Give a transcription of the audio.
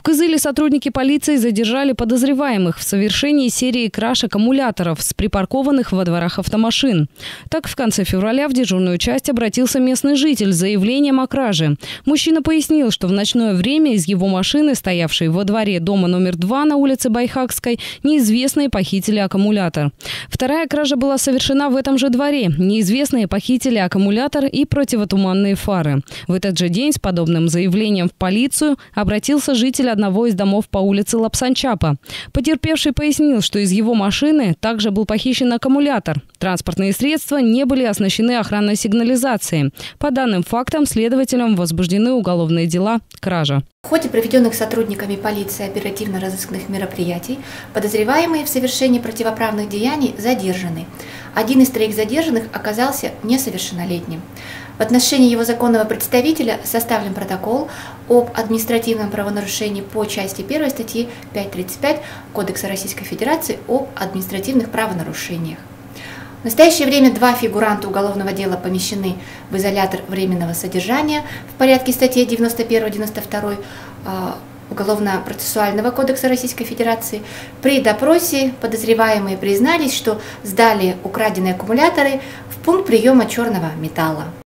В Кызыле сотрудники полиции задержали подозреваемых в совершении серии краж аккумуляторов с припаркованных во дворах автомашин. Так, в конце февраля в дежурную часть обратился местный житель с заявлением о краже. Мужчина пояснил, что в ночное время из его машины, стоявшей во дворе дома номер 2 на улице Байхакской, неизвестные похитили аккумулятор. Вторая кража была совершена в этом же дворе. Неизвестные похитили аккумулятор и противотуманные фары. В этот же день с подобным заявлением в полицию обратился житель одного из домов по улице Лапсанчапа. Потерпевший пояснил, что из его машины также был похищен аккумулятор. Транспортные средства не были оснащены охранной сигнализацией. По данным фактам, следователям возбуждены уголовные дела «Кража». В ходе проведенных сотрудниками полиции оперативно-розыскных мероприятий подозреваемые в совершении противоправных деяний задержаны. Один из 3 задержанных оказался несовершеннолетним. В отношении его законного представителя составлен протокол об административном правонарушении по части 1 статьи 5.35 Кодекса Российской Федерации об административных правонарушениях. В настоящее время 2 фигуранта уголовного дела помещены в изолятор временного содержания в порядке статей 91-92 Уголовно-процессуального кодекса Российской Федерации. При допросе подозреваемые признались, что сдали украденные аккумуляторы в пункт приема черного металла.